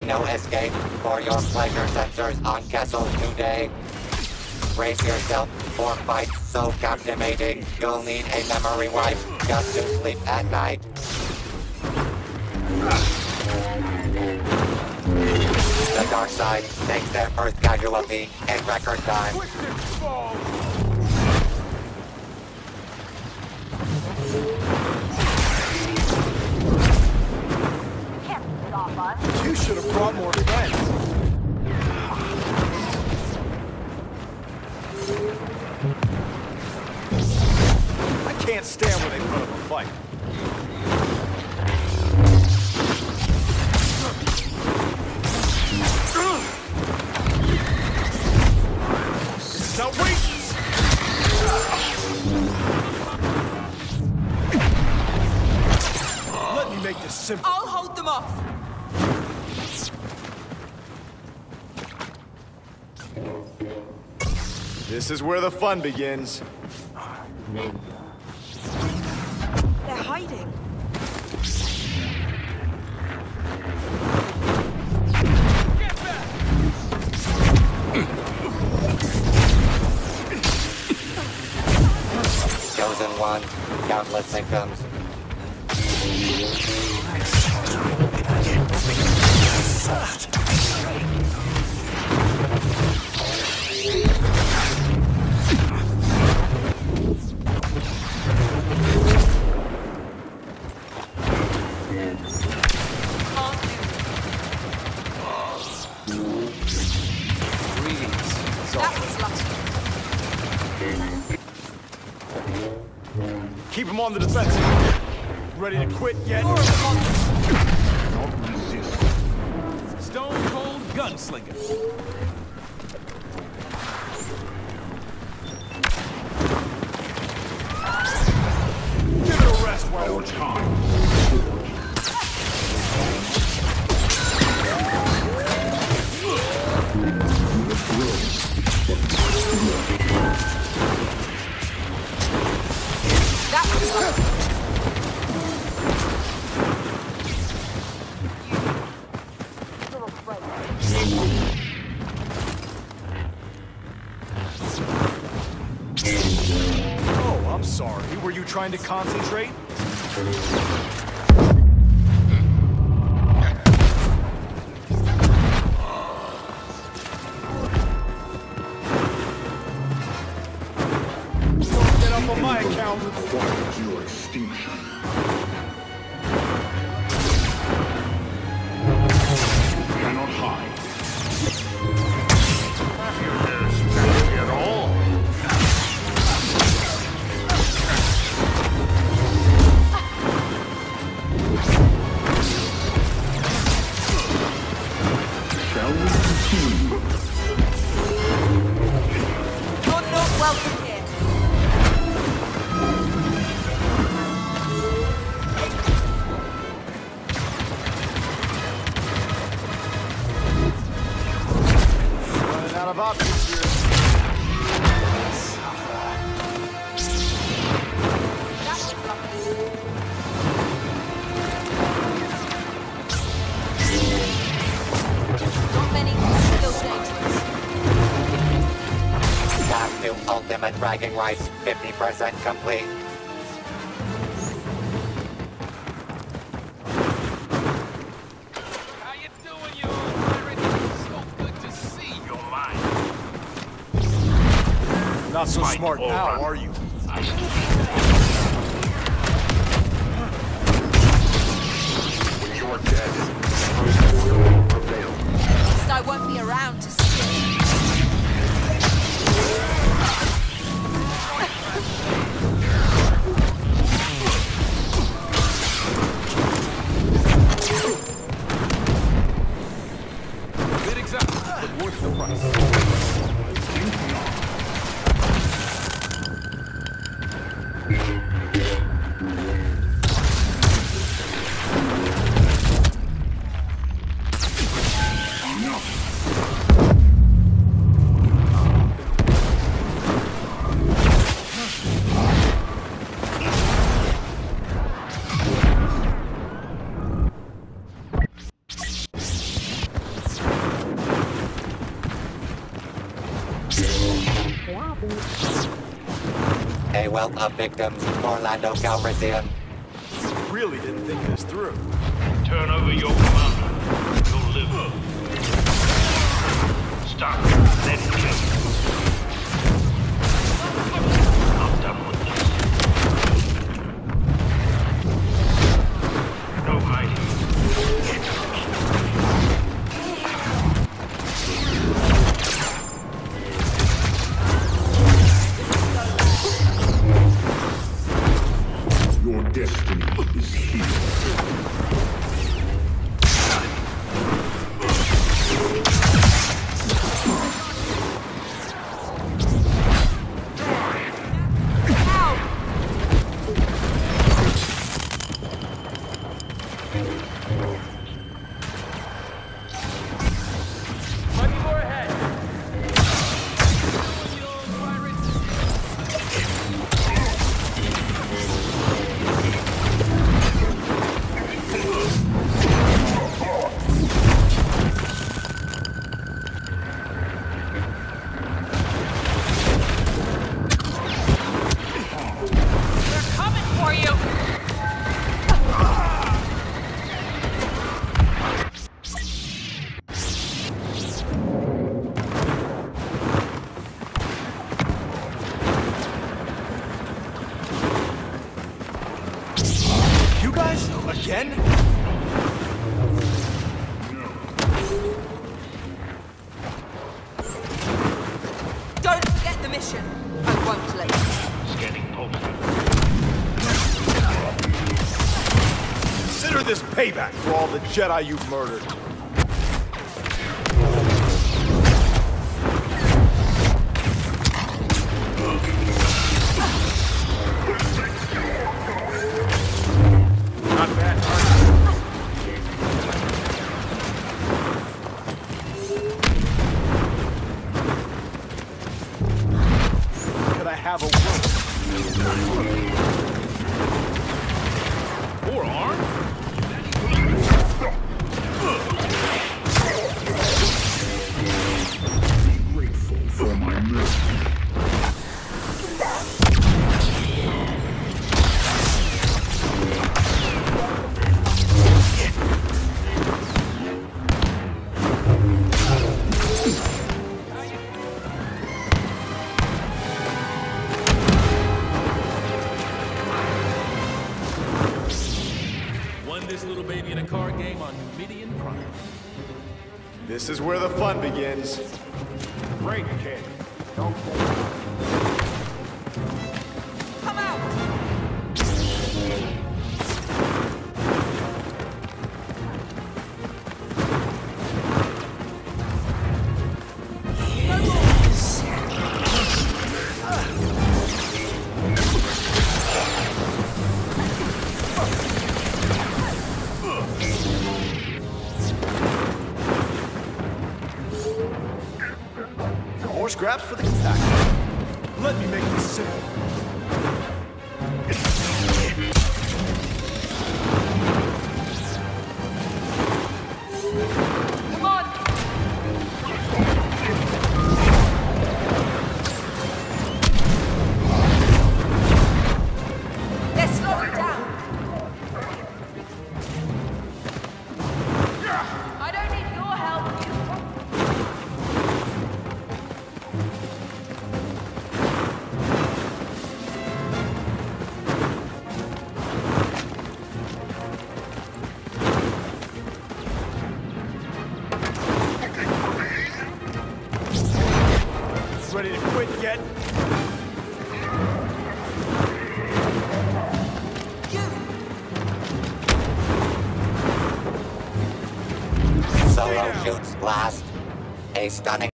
No escape for your pleasure sensors on Kessel today. Brace yourself for fights so captivating, you'll need a memory wipe just to sleep at night. The dark side takes their first casualty in record time. You should have brought more friends. I can't stand when they put up a fight. This is outrageous! Let me make this simple. I'll hold them off. This is where the fun begins. They're hiding. Get back! Chosen one, countless victims. That was lucky. Keep him on the defensive. Ready to quit yet? More of them on. Stone cold gunslinger. Give it a rest while we're time. That was lucky. Oh, I'm sorry. Were you trying to concentrate? Don't get up on my account. Requires your extinction. Cannot hide. At all. Shall we continue? You're not welcome here. Running out of options here. That was lucky. Not many, still dangerous. Path to ultimate bragging rights, 50% complete. How you doing, you old pirate? So good to see your mind. Not so smart now, are you? When you're dead, first order will prevail. At least I won't be around to see it. Bit exotic, but worth the price. A wealth of victims, Orlando Calrissian. Really didn't think this through. Turn over your commander. You'll live. Stop. Let it kill. I'm done with this. No hiding. Your destiny is here. Again? Don't forget the mission. I won't let you. Scanning posted. Consider this payback for all the Jedi you've murdered. Not bad. Could I have a word? Or arm? Grateful for my mercy. This little baby in a card game on Numidian Prime. This is where the fun begins. Great kid. Don't Come out! More scraps for the compactor. Let me make this simple. Come on! They're slowing down. I don't need your help. Ready to quit yet? Solo shoots last. A stunning